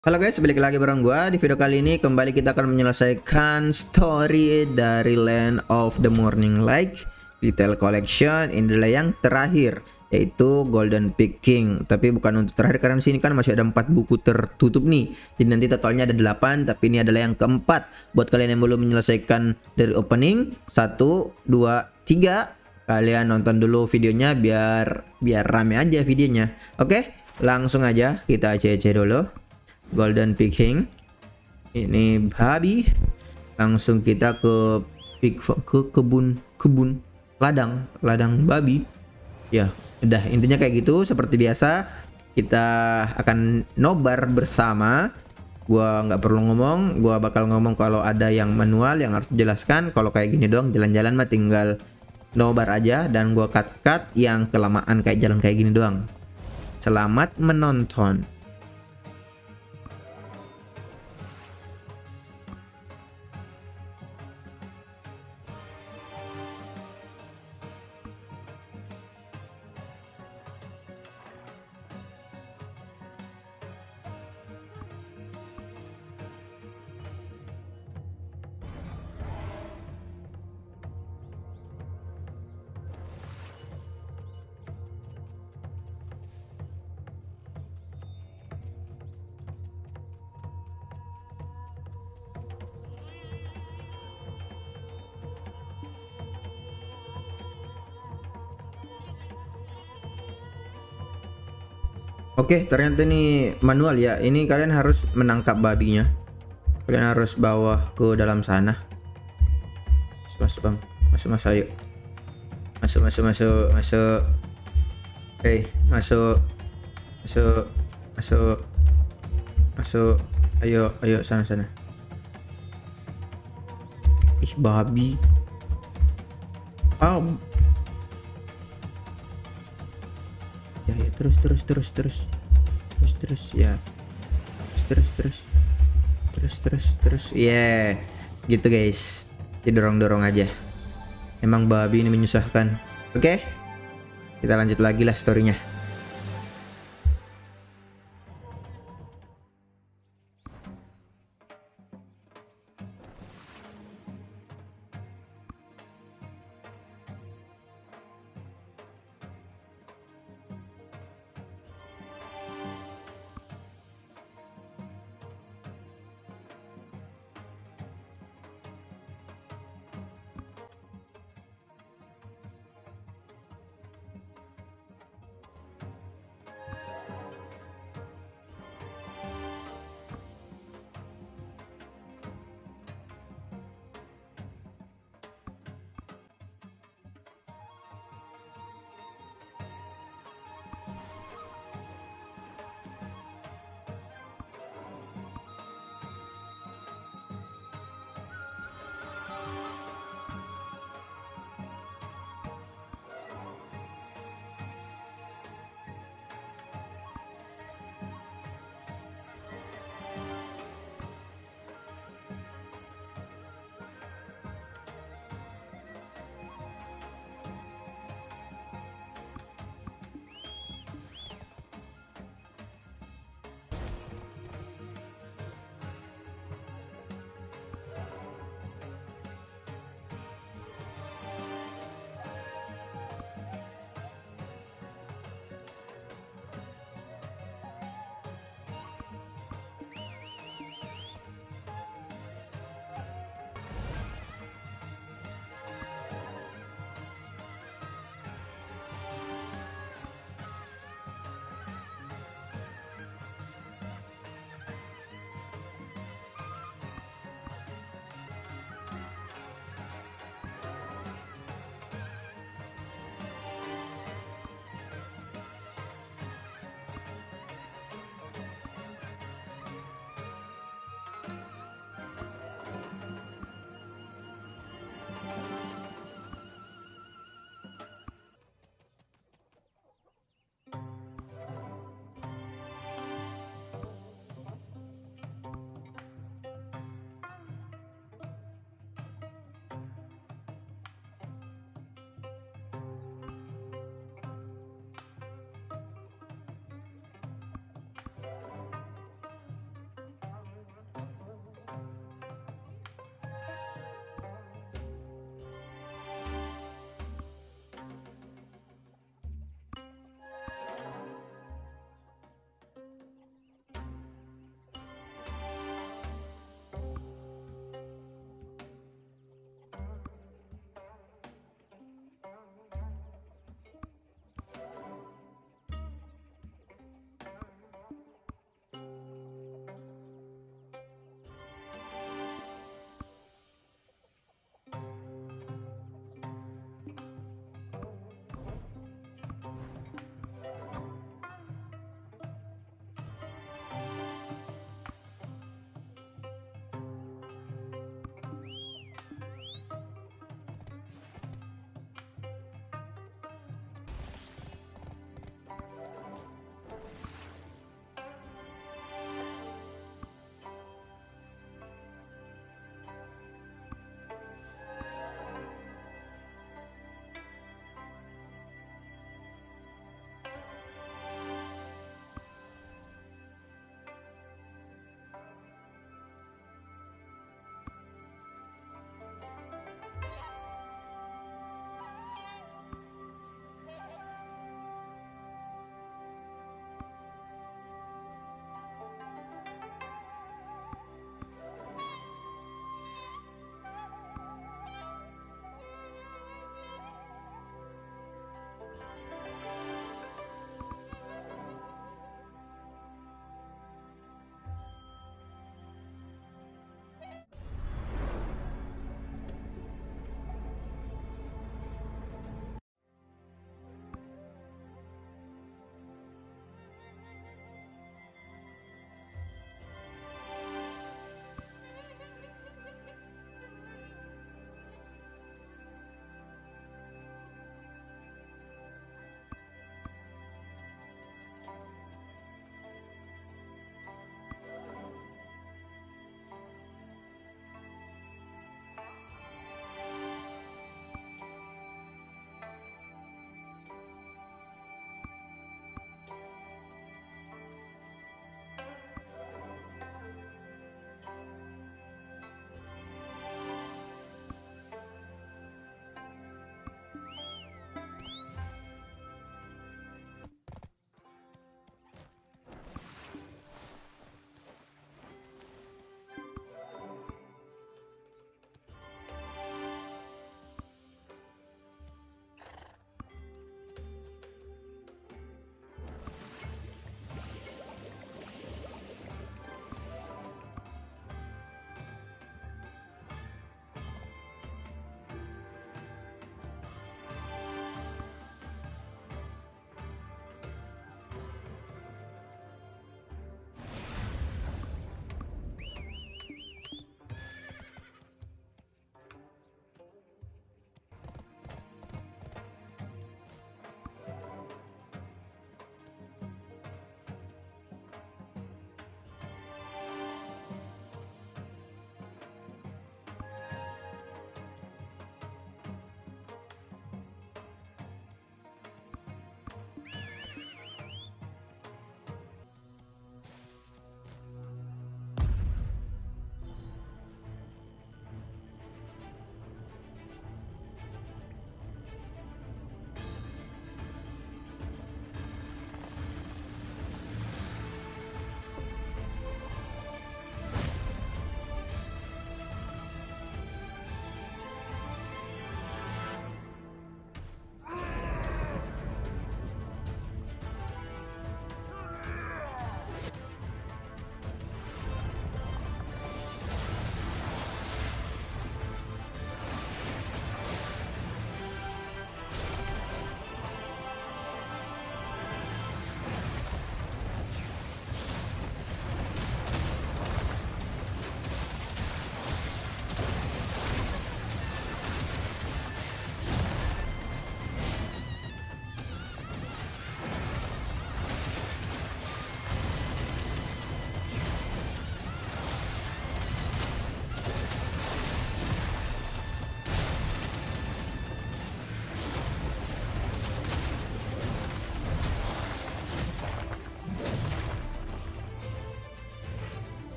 Halo guys, balik lagi bareng gua. Di video kali ini kembali kita akan menyelesaikan story dari Land of the Morning Light Detail Collection. Ini adalah yang terakhir, yaitu Golden Peak King. Tapi bukan untuk terakhir karena di sini kan masih ada 4 buku tertutup nih. Jadi nanti totalnya ada 8, tapi ini adalah yang keempat. Buat kalian yang belum menyelesaikan dari opening 1, 2, 3, kalian nonton dulu videonya biar rame aja videonya. Oke, langsung aja kita cek dulu. Golden Peak King ini babi, langsung kita ke kebun ladang babi ya. Udah, intinya kayak gitu. Seperti biasa kita akan nobar bersama. Gua nggak perlu ngomong, gua bakal ngomong kalau ada yang manual yang harus dijelaskan. Kalau kayak gini doang jalan-jalan mah tinggal nobar aja, dan gua cut yang kelamaan kayak jalan kayak gini doang. Selamat menonton. Oke, ternyata ini manual ya. Ini kalian harus menangkap babinya. Kalian harus bawa ke dalam sana. Masuk, bang. Masuk, ayo. Masuk. Oke, masuk. Ayo, sana. Ih, babi. Oh. Ya, terus ya. Terus yeah, gitu guys. Didorong aja. Emang babi ini menyusahkan. Oke, kita lanjut lagi lah storynya.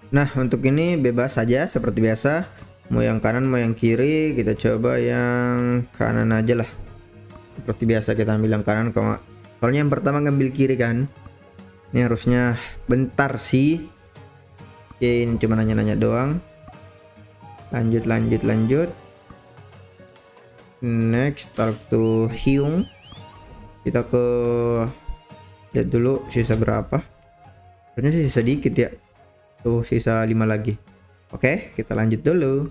Nah, untuk ini bebas saja seperti biasa. Mau yang kanan, mau yang kiri, kita coba yang kanan aja lah. Seperti biasa kita ambil yang kanan, soalnya yang pertama ngambil kiri kan. Ini harusnya bentar sih. Oke, ini cuma nanya-nanya doang. Lanjut. Next, talk to Hyung. Kita ke lihat dulu sisa berapa. Harusnya sisa sedikit ya. Tuh sisa 5 lagi. Oke, kita lanjut dulu.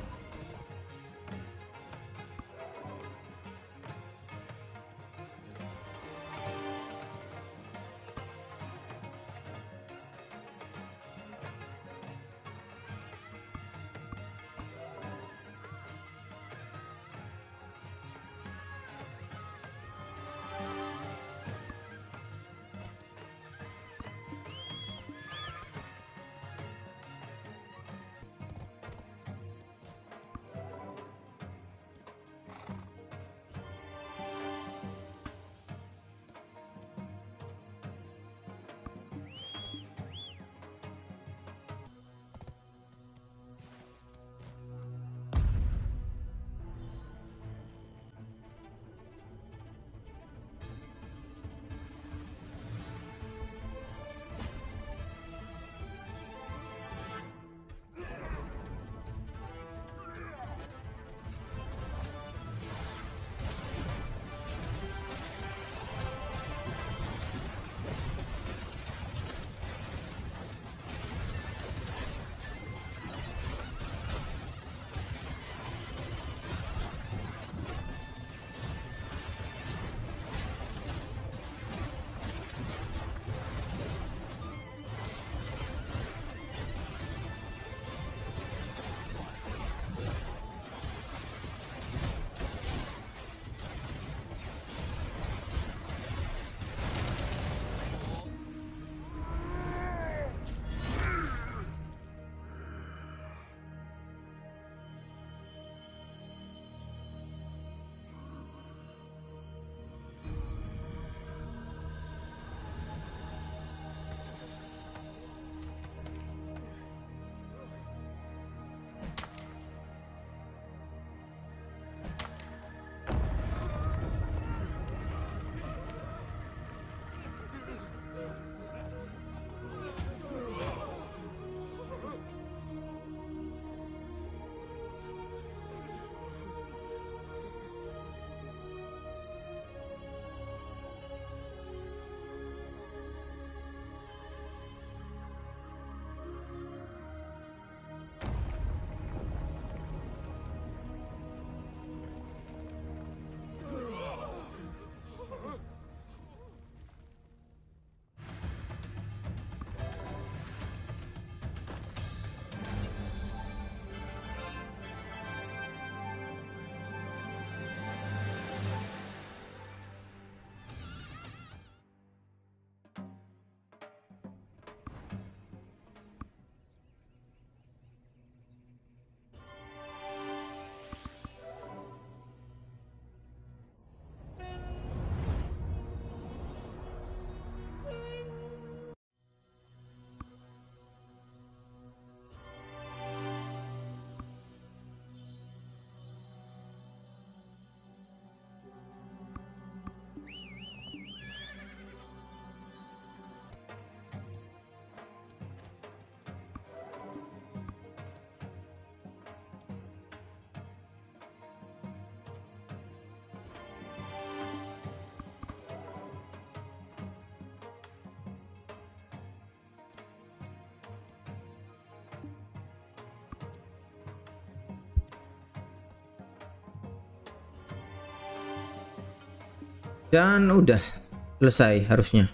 Dan udah selesai harusnya.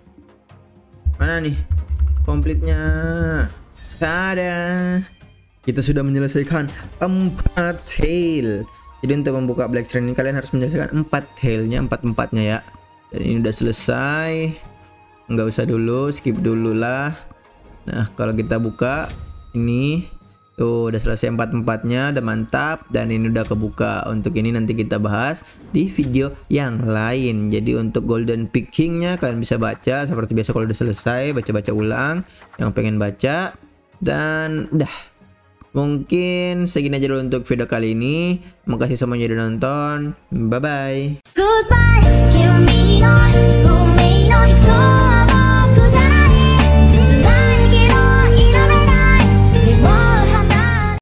Mana nih komplitnya? Tada, kita sudah menyelesaikan 4 tail. Jadi untuk membuka Black Shrine ini kalian harus menyelesaikan 4 tailnya, 4-4-nya ya. Dan ini udah selesai. Nggak usah dulu, skip dulu lah. Nah kalau kita buka ini tuh udah selesai 4-4-nya, udah mantap. Dan ini udah kebuka. Untuk ini nanti kita bahas di video yang lain. Jadi untuk Golden Pickingnya kalian bisa baca seperti biasa kalau udah selesai, baca-baca ulang yang pengen baca. Dan udah, mungkin segini aja dulu untuk video kali ini. Makasih semuanya udah nonton. Bye bye. Goodbye, hear me not.